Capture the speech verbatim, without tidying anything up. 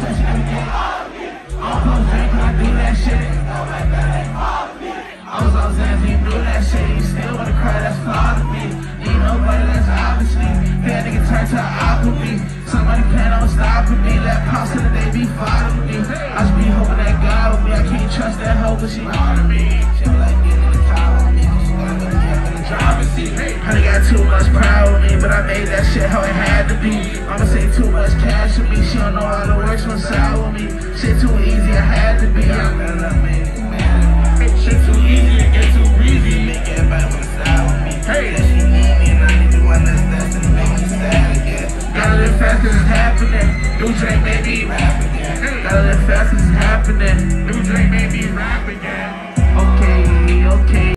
touching everything. I'm supposed to drink when I do that shit. I was on Zans, you knew that shit. You still wanna cry, that's flawed to me. Need nobody, that's obviously. That nigga turned to an aqua. Somebody plan on stopping me. That pasta that they be following me. I just be hoping that God with me. I can't trust that hoe, but she on to me. She don't like getting in the car with me. She gotta go up in the driver's seat. Honey got too much pride with me, but I made that shit how it had to be. I'ma say too much cash with me. She don't know how to work from side with me. Shit too easy, I had to be. I'm gonna make it, man. Shit too easy, it get too easy. Make everybody wanna side with me. Hey, that she need me and I need to one that's that's and make me sad again. Gotta live fast cause it's happening. New drink made me rap again. Gotta live fast cause it's happening. New drink made me rap again. Okay, okay.